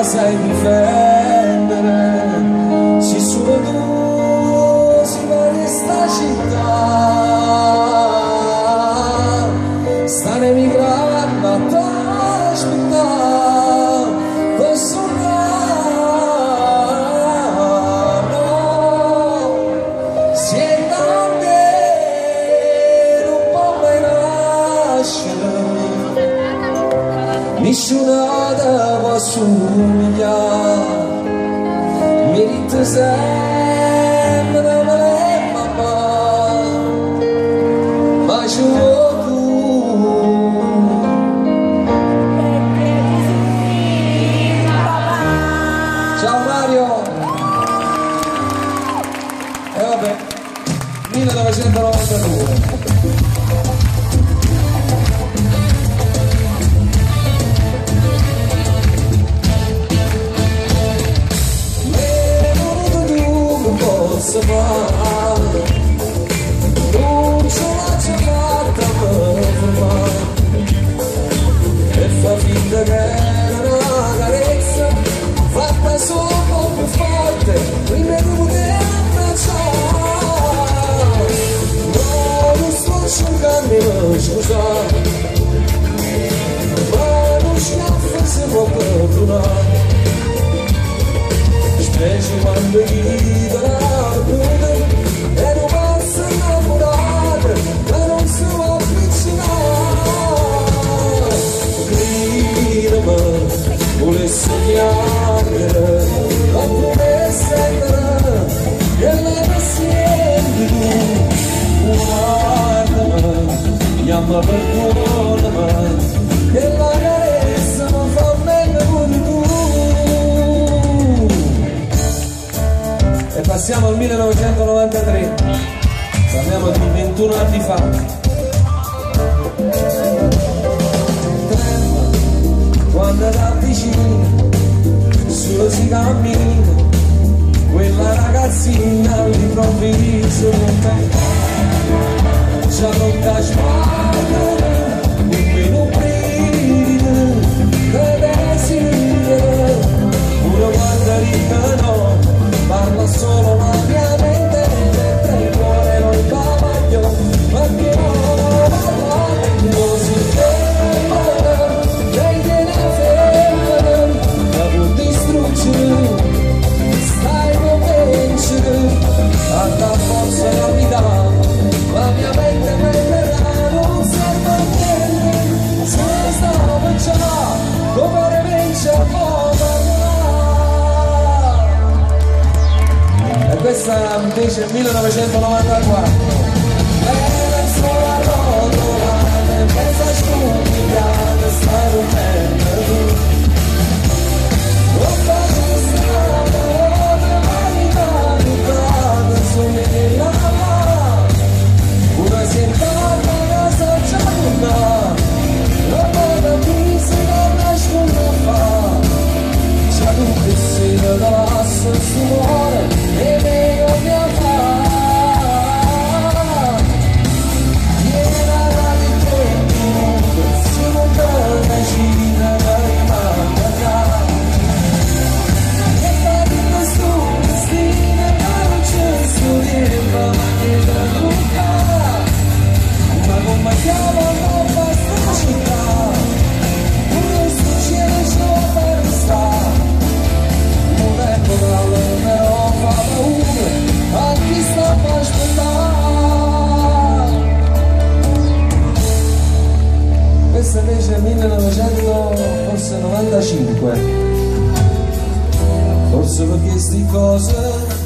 sai difendere, se solo tu si va in sta città, stare emigrando a t'aspettare, per sognare, si è davvero un po' mai nascere, nessuna te può somigliare, merita sempre me mamma, ma ci vuoi tu. Ciao Mario! E vabbè, 1992. Non ce l'ha chiamata per fermare e fa finta che era una carezza fatta solo un po' più forte prima di poter abbracciare. No, non sto cercando di scusare, ma non schiaffo si può perdonare, specie quando chi dà e non passa innamorata ma non si può avvicinare. Gridami, volessi chiamare ma come sentire che la senti tu. Guardami, chiama perdonami che la carezza non fa meglio pure tu. E passiamo al 1993, parliamo di 21 anni fa. Trema quando ti avvicini, solo si cammina, quella ragazzina all'improvviso con te c'ha tocca sguardo, un meno brivido che desidera, pure quando ricano parla solo la mia mente, mentre il cuore non cavaglio, ma che non si ferma, lei viene ferma, la può distruggere, stai convincere, a dar forza la vita, la mia mente prenderà, non serve a niente, se stavo già, come vince a questa invece è 1994. Era solo a rotolare, pensa stupigliata, stai rompendo. Ho fatto strada, ora vanità, buttata su me la una sentata casa già lunga, la moda mi si non nasconde a fa, c'è tutti si dall'asso il suore, e meglio mia fa viene la di tempo si non torna cina da rimandare e fa di questo destino ma non c'è studiare ma che da toccare ma come chiamo non basta città questo cielo ce lo fa restare non è corale però fa paura a chi sta per aspettare. Questa invece è 1995, forse perché sti cose,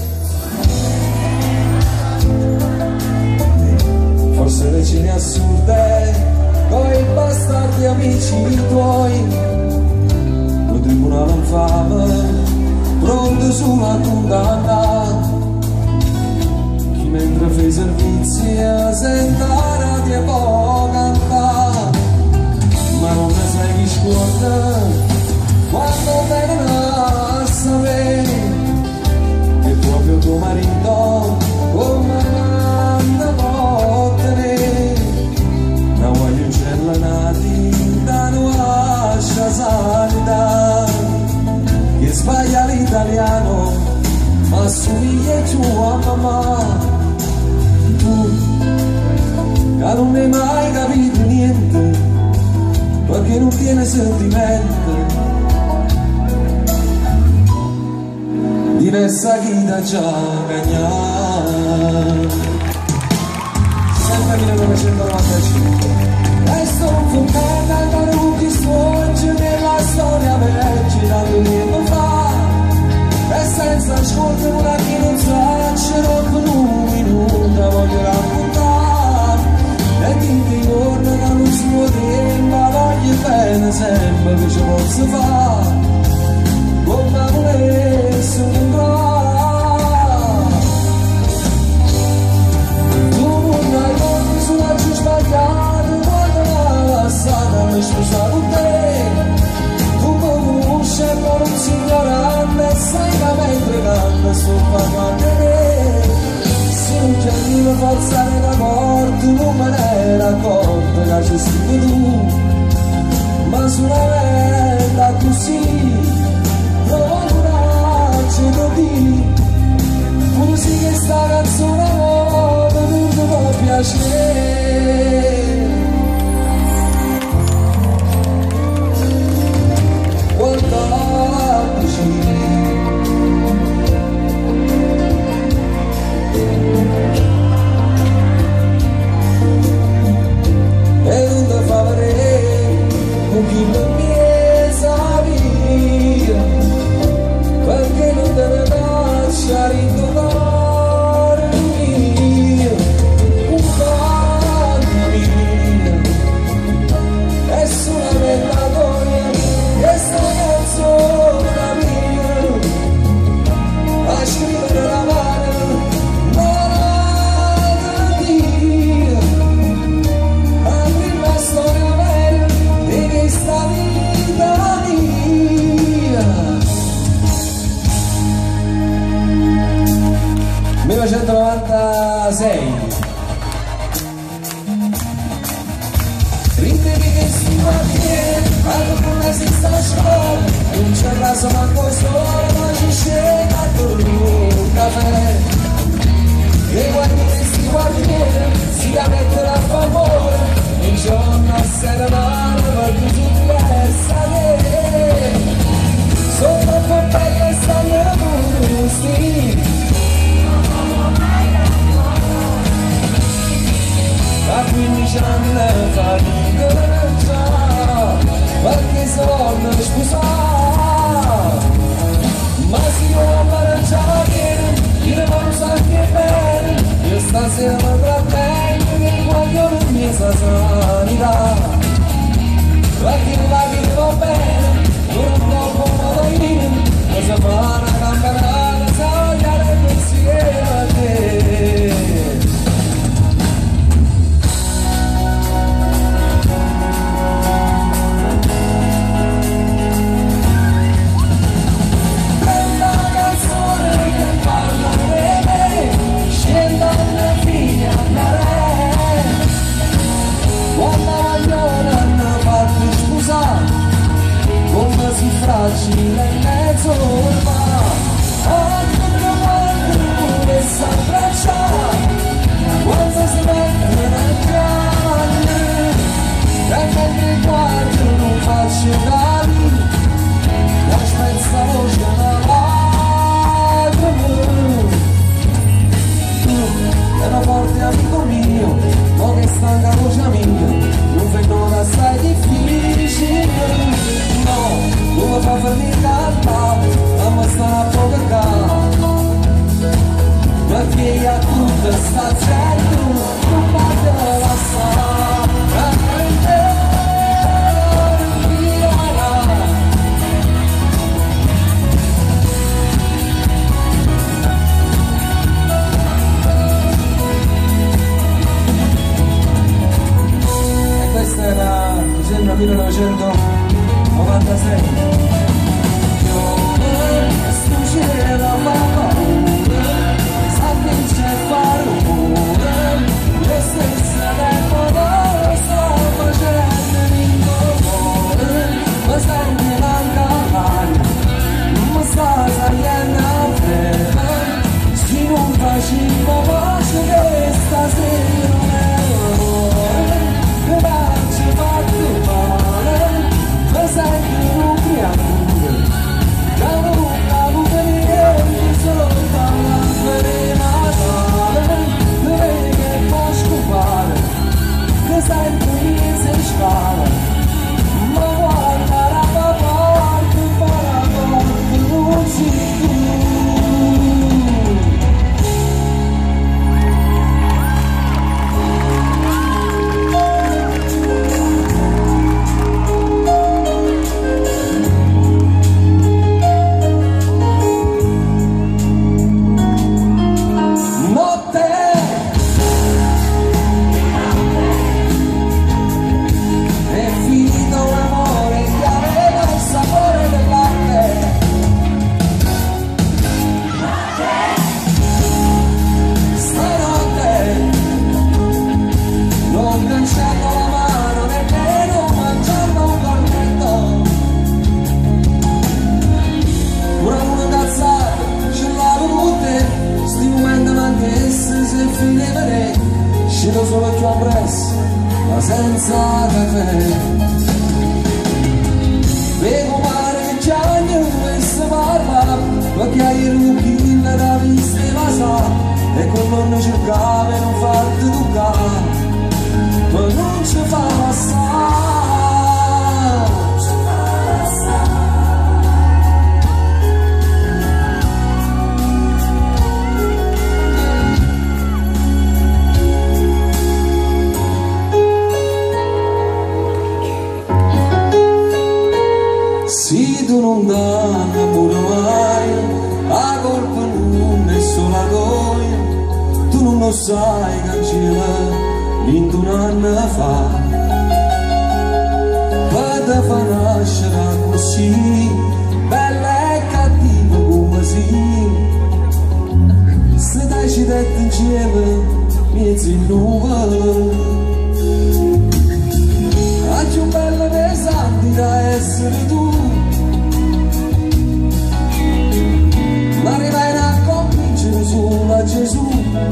forse le cene assurde coi bastardi amici tuoi, lo tribunale infame pronto sulla condanna, chi mentre fai servizi senta la radio può cantare, ma non ne sai chi scorda quando vengono a sapere che proprio tuo marito come manda botte ne voglio un cielo nati da nuova sanità strano, ma assomiglia tua mamma. Tu che non hai mai capito niente, perché non tiene sentimento, diversa chi da già cagnare. Sempre 1995. E sto confondendo ancora tutti sfoggi nella storia vecchia da 2 anni fa, e senza ascoltare una che non sa, ce l'ho per un minuto, voglio raccontare, e ti ricordo che non si può dire, ma voglio bene sempre che ci posso fare, come volessi un po'. Tu non hai conti sulla giù sbagliato, quando la passata mi scusa con te, tu mi conosci e non si ignorante, sai che mentre canto sto parlando di te. Se non c'è viva forza nella morte, non me ne ero accorto che c'è stato tu, ma solamente così provo coraggio di dire, così che sta canzone nuova non ti può piacere. Rindevi che si quartiere, allora si sta a scuola, non c'è raso manco solo, ma ci scende con un caffè. E guardi questi quartieri, si la mettono a favore, un giorno a sera male, per tutti diversa che sono troppo belli e stanno gusti. A 15 anni fa di già, perché se vogliono scusare, ma si vuole mangiare bene, io non so che bene, io stasera mi trattengo che voglio la mia sanità, perché la vita va bene, non ho come venire, ma se fa una campanata, sognare insieme a te. Facile in mezzo al mare, pensare a me. Vedo mare giagno e si parla, perché hai il rucchino da vista e la sa, e con non cercava e non farti toccare, ma non ci fa passare. Se tu non dai amore mai, la colpa non è solo tua, tu non lo sai che c'era un anno fa, per te fa nascere così, bella e cattiva come si, se dai ci detti insieme, mezzo in nuove. Oggi un bello pesante da essere tu, ma arrivai a convincere solo a Gesù,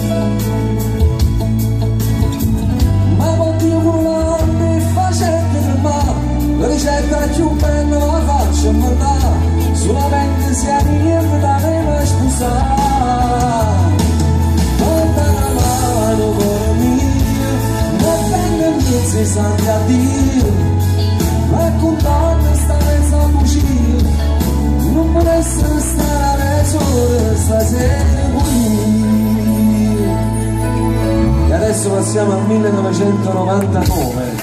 ma motivo volante e facente per me, la ricetta più bella la faccio mandare, solamente se arriva da me a sposare. Porta la mano con mia, non venga miezza e sangue a Dio, raccontando sta mezza bugia, non può essere stare solo stasera qui. E adesso passiamo al 1999.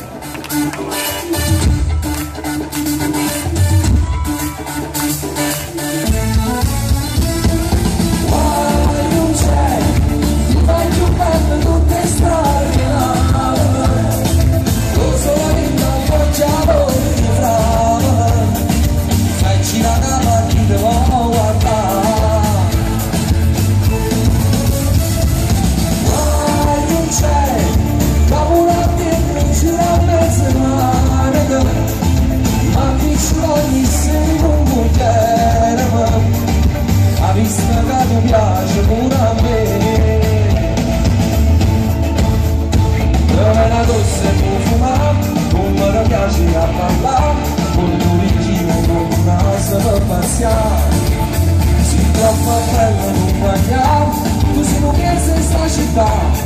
Mi piace pure a me, dove la tosse può fumare, come mi piace a parlare, con il tuo vicino con una per paziare, si troppo bella non guagliare, tu sei non pensi in sta città.